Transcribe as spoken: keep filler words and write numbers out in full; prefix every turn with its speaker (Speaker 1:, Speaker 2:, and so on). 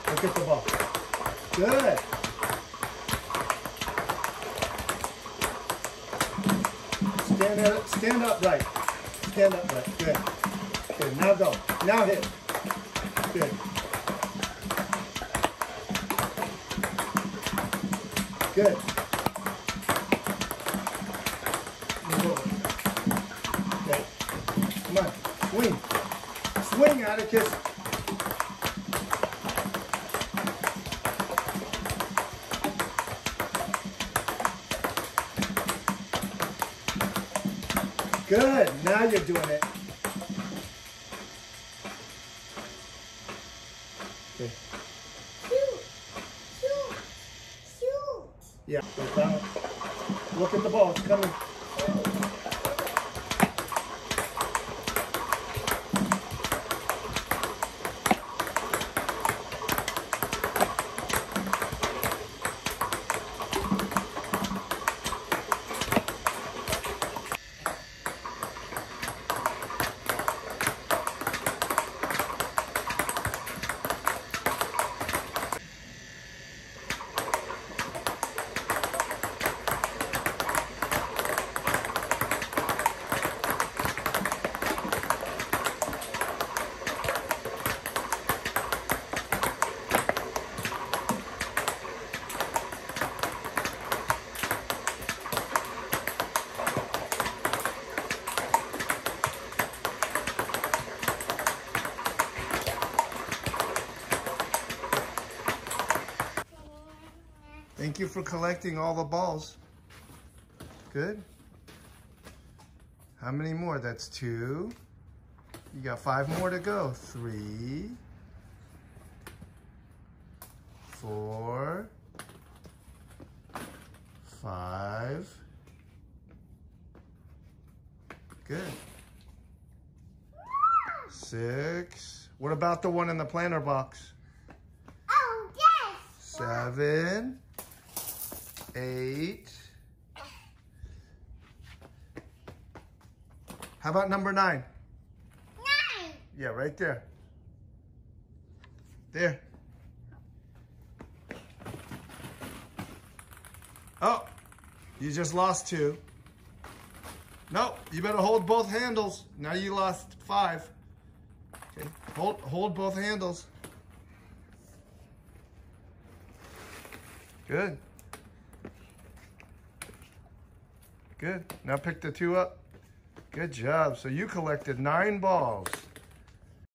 Speaker 1: Look at the ball. Good. Stand up, stand upright. Stand upright. Good. Good. Now go. Now hit. Good. Good. Move over. Okay. Come on. Swing. Swing, Atticus. Good. Now you're doing it. Okay.
Speaker 2: Shoot. Shoot. Shoot.
Speaker 1: Yeah. Go down. Look at the ball. It's coming. Thank you for collecting all the balls. Good. How many more? That's two. You got five more to go. Three. Four. Five. Good. Six. What about the one in the planter box?
Speaker 2: Oh, yes.
Speaker 1: Seven. Eight. How about number nine?
Speaker 2: Nine.
Speaker 1: Yeah, right there. There. Oh, you just lost two. No, you better hold both handles. Now you lost five. Okay, hold, hold both handles. Good. Good. Now pick the two up. Good job. So you collected nine balls.